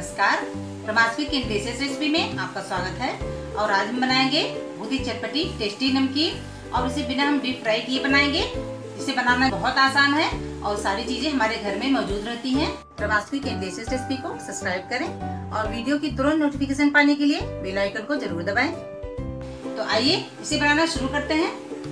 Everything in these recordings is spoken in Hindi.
नमस्कार, रमाश्री की डिशेस रेसिपी में आपका स्वागत है। और आज हम बनाएंगे बहुत ही चटपटी टेस्टी नमकीन और इसे बिना हम डीप फ्राई किए बनाएंगे। इसे बनाना बहुत आसान है और सारी चीजें हमारे घर में मौजूद रहती हैं। रमाश्री की डिशेस रेसिपी को सब्सक्राइब करें और वीडियो की तुरंत नोटिफिकेशन पाने के लिए बेल आइकन को जरूर दबाएं। तो आइए इसे बनाना शुरू करते हैं।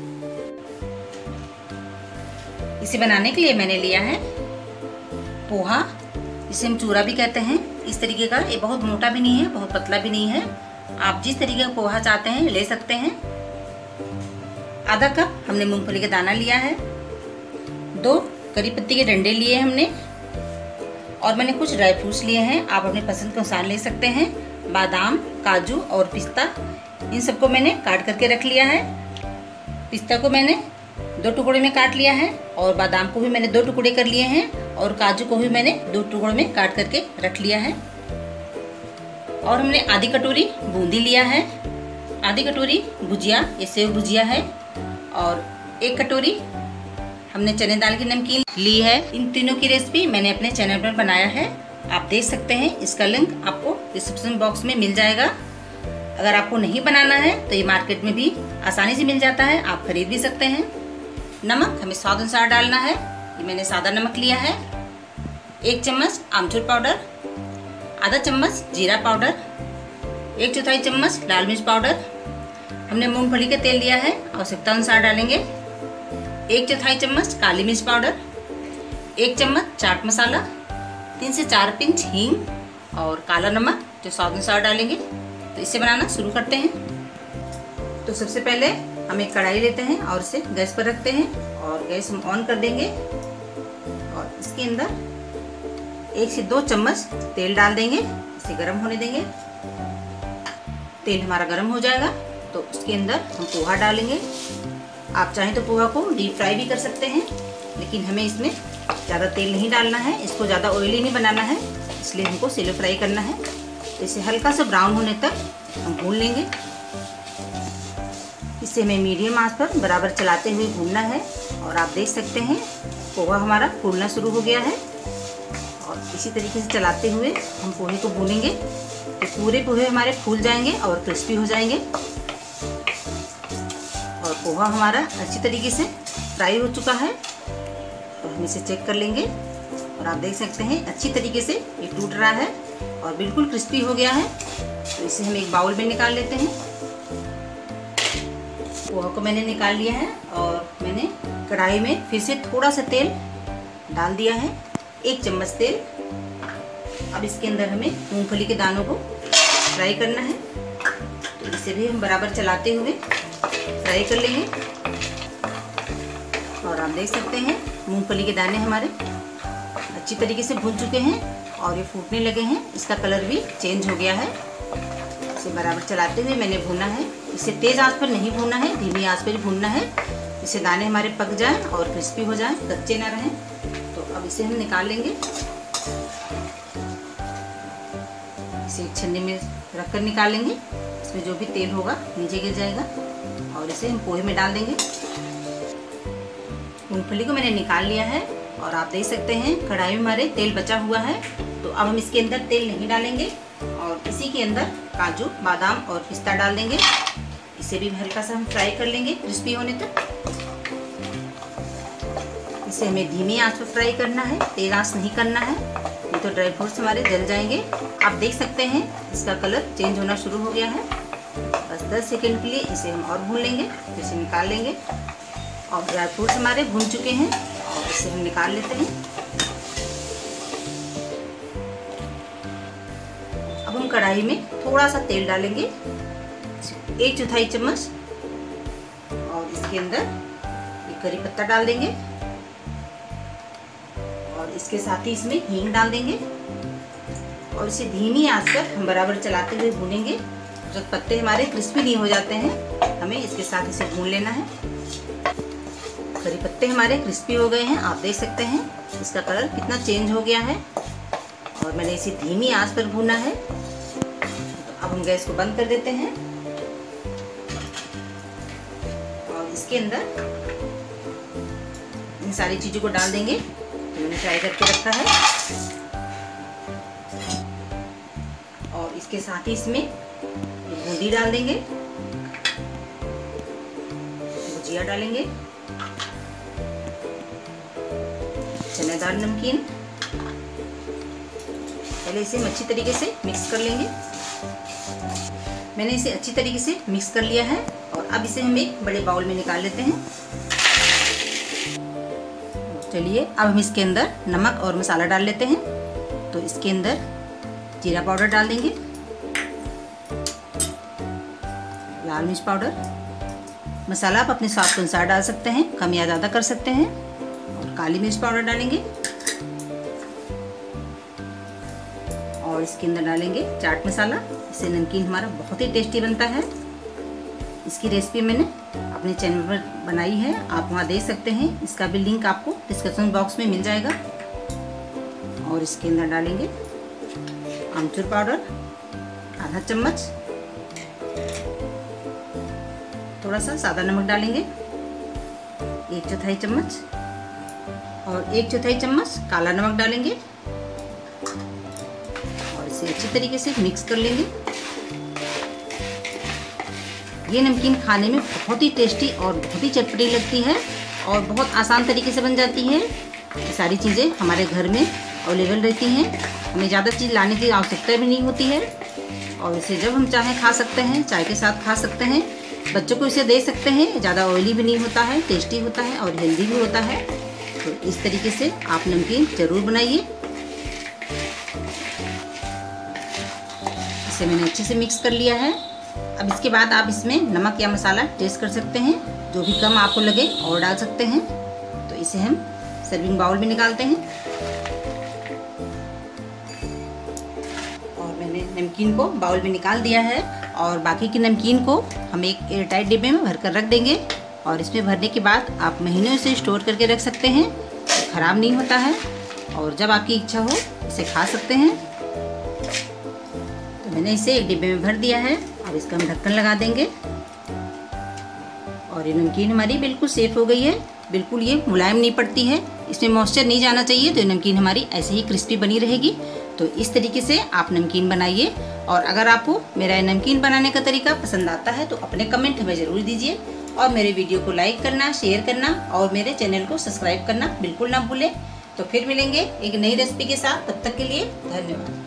इसे बनाने के लिए मैंने लिया है पोहा, इसे हम चूरा भी कहते हैं। इस तरीके का, ये बहुत मोटा भी नहीं है, बहुत पतला भी नहीं है। आप जिस तरीके का पोहा चाहते हैं ले सकते हैं। आधा कप हमने मूंगफली का दाना लिया है। 2 करी पत्ती के डंडे लिए हमने और मैंने कुछ ड्राई फ्रूट्स लिए हैं। आप अपने पसंद के अनुसार ले सकते हैं। बादाम, काजू और पिस्ता, इन सबको मैंने काट करके रख लिया है। पिस्ता को मैंने 2 टुकड़े में काट लिया है और बादाम को भी मैंने 2 टुकड़े कर लिए हैं और काजू को भी मैंने 2 टुकड़ों में काट करके रख लिया है। और हमने आधी कटोरी बूंदी लिया है, आधी कटोरी भुजिया, ये सेव भुजिया है, और 1 कटोरी हमने चने दाल की नमकीन ली है। इन तीनों की रेसिपी मैंने अपने चैनल पर बनाया है, आप देख सकते हैं। इसका लिंक आपको डिस्क्रिप्शन बॉक्स में मिल जाएगा। अगर आपको नहीं बनाना है तो ये मार्केट में भी आसानी से मिल जाता है, आप खरीद भी सकते हैं। नमक हमें स्वाद अनुसार डालना है। ये मैंने सादा नमक लिया है। 1 चम्मच आमचूर पाउडर, आधा चम्मच जीरा पाउडर, 1/4 चम्मच लाल मिर्च पाउडर। हमने मूंगफली का तेल लिया है, आवश्यकता अनुसार डालेंगे। 1/4 चम्मच काली मिर्च पाउडर, 1 चम्मच चाट मसाला, 3 से 4 पिंच हींग और काला नमक जो स्वाद अनुसार डालेंगे। तो इसे बनाना शुरू करते हैं। तो सबसे पहले हम एक कढ़ाई लेते हैं और इसे गैस पर रखते हैं और गैस हम ऑन कर देंगे और इसके अंदर 1 से 2 चम्मच तेल डाल देंगे। इसे गर्म होने देंगे। तेल हमारा गर्म हो जाएगा तो उसके अंदर हम पोहा डालेंगे। आप चाहें तो पोहा को डीप फ्राई भी कर सकते हैं, लेकिन हमें इसमें ज़्यादा तेल नहीं डालना है, इसको ज़्यादा ऑयली नहीं बनाना है, इसलिए हमको सेलो फ्राई करना है। तो इसे हल्का सा ब्राउन होने तक हम भून लेंगे। इसे हमें मीडियम आंच पर बराबर चलाते हुए भूनना है। और आप देख सकते हैं पोहा हमारा फूलना शुरू हो गया है और इसी तरीके से चलाते हुए हम पोहे को भूनेंगे तो पूरे पोहे हमारे फूल जाएंगे और क्रिस्पी हो जाएंगे। और पोहा हमारा अच्छी तरीके से फ्राई हो चुका है तो हम इसे चेक कर लेंगे और आप देख सकते हैं अच्छी तरीके से ये टूट रहा है और बिल्कुल क्रिस्पी हो गया है। तो इसे हम एक बाउल में निकाल लेते हैं। पोहा को मैंने निकाल लिया है और मैंने कढ़ाई में फिर से थोड़ा सा तेल डाल दिया है, 1 चम्मच तेल। अब इसके अंदर हमें मूंगफली के दानों को फ्राई करना है तो इसे भी हम बराबर चलाते हुए फ्राई कर लेंगे। और आप देख सकते हैं मूंगफली के दाने हमारे अच्छी तरीके से भून चुके हैं और ये फूटने लगे हैं, इसका कलर भी चेंज हो गया है। इसे बराबर चलाते हुए मैंने भूना है। इसे तेज आंच पर नहीं भूनना है, धीमी आंच पर ही भूनना है। इसे दाने हमारे पक जाएं और क्रिस्पी हो जाएं, कच्चे ना रहें। तो अब इसे हम निकाल लेंगे। इसे एक छन्नी में रखकर निकालेंगे। इसमें जो भी तेल होगा नीचे गिर जाएगा और इसे हम पोहे में डाल देंगे। मूंगफली को मैंने निकाल लिया है और आप देख सकते हैं कढ़ाई में हमारे तेल बचा हुआ है। तो अब हम इसके अंदर तेल नहीं डालेंगे और इसी के अंदर काजू, बादाम और पिस्ता डाल देंगे। इसे भी हल्का सा हम फ्राई कर लेंगे क्रिस्पी होने तक। इसे हमें धीमी आंच पर फ्राई करना है, तेज आंच नहीं करना है, नहीं तो ड्राई फ्रूट्स हमारे जल जाएंगे। आप देख सकते हैं इसका कलर चेंज होना शुरू हो गया है। बस 10 सेकेंड के लिए इसे हम और भून लेंगे, फिर इसे निकाल लेंगे। और ड्राई फ्रूट्स हमारे भून चुके हैं और इसे हम निकाल लेते हैं। अब हम कढ़ाई में थोड़ा सा तेल डालेंगे, 1/4 चम्मच, और इसके अंदर एक करी पत्ता डाल देंगे और इसके साथ ही इसमें हींग डाल देंगे। और इसे धीमी आंच पर हम बराबर चलाते हुए भूनेंगे जब पत्ते हमारे क्रिस्पी नहीं हो जाते हैं। हमें इसके साथ इसे भून लेना है। करी पत्ते हमारे क्रिस्पी हो गए हैं, आप देख सकते हैं इसका कलर कितना चेंज हो गया है और मैंने इसे धीमी आंच पर भूना है। अब हम गैस को बंद कर देते हैं और इसके अंदर इन सारी चीज़ों को डाल देंगे जो मैंने फ्राई करके रखा है। इसके साथ ही इसमें बूंदी डाल देंगे, भुजिया डालेंगे, चनेदार नमकीन। पहले इसे हम अच्छी तरीके से मिक्स कर लेंगे। मैंने इसे अच्छी तरीके से मिक्स कर लिया है और अब इसे हम एक बड़े बाउल में निकाल लेते हैं। चलिए अब हम इसके अंदर नमक और मसाला डाल लेते हैं। तो इसके अंदर जीरा पाउडर डाल देंगे, लाल मिर्च पाउडर, मसाला आप अपने स्वाद के अनुसार डाल सकते हैं, कम या ज़्यादा कर सकते हैं, और काली मिर्च पाउडर डालेंगे और इसके अंदर डालेंगे चाट मसाला। इससे नमकीन हमारा बहुत ही टेस्टी बनता है। इसकी रेसिपी मैंने अपने चैनल पर बनाई है, आप वहाँ देख सकते हैं। इसका भी लिंक आपको डिस्क्रिप्शन बॉक्स में मिल जाएगा। और इसके अंदर डालेंगे आमचूर पाउडर आधा चम्मच, थोड़ा सा सादा नमक डालेंगे 1/4 चम्मच, और 1/4 चम्मच काला नमक डालेंगे और इसे अच्छी तरीके से मिक्स कर लेंगे। ये नमकीन खाने में बहुत ही टेस्टी और बहुत ही चटपटी लगती है और बहुत आसान तरीके से बन जाती है। ये सारी चीज़ें हमारे घर में अवेलेबल रहती हैं, हमें ज़्यादा चीज़ लाने की आवश्यकता भी नहीं होती है और इसे जब हम चाहें खा सकते हैं, चाय के साथ खा सकते हैं, बच्चों को इसे दे सकते हैं। ज़्यादा ऑयली भी नहीं होता है, टेस्टी होता है और हेल्दी भी होता है। तो इस तरीके से आप नमकीन ज़रूर बनाइए। इसे मैंने अच्छे से मिक्स कर लिया है। अब इसके बाद आप इसमें नमक या मसाला टेस्ट कर सकते हैं, जो भी कम आपको लगे और डाल सकते हैं। तो इसे हम सर्विंग बाउल में निकालते हैं और मैंने नमकीन को बाउल में निकाल दिया है और बाकी की नमकीन को हम एक एयरटाइट डिब्बे में भर कर रख देंगे। और इसमें भरने के बाद आप महीनों इसे स्टोर करके रख सकते हैं, तो ख़राब नहीं होता है और जब आपकी इच्छा हो इसे खा सकते हैं। तो मैंने इसे एक डिब्बे में भर दिया है। अब इसका हम ढक्कन लगा देंगे और ये नमकीन हमारी बिल्कुल सेफ हो गई है। बिल्कुल ये मुलायम नहीं पड़ती है, इसमें मॉइस्चर नहीं जाना चाहिए, तो ये नमकीन हमारी ऐसे ही क्रिस्पी बनी रहेगी। तो इस तरीके से आप नमकीन बनाइए और अगर आपको मेरा नमकीन बनाने का तरीका पसंद आता है तो अपने कमेंट हमें ज़रूर दीजिए और मेरे वीडियो को लाइक करना, शेयर करना और मेरे चैनल को सब्सक्राइब करना बिल्कुल ना भूलें। तो फिर मिलेंगे एक नई रेसिपी के साथ, तब तक के लिए धन्यवाद।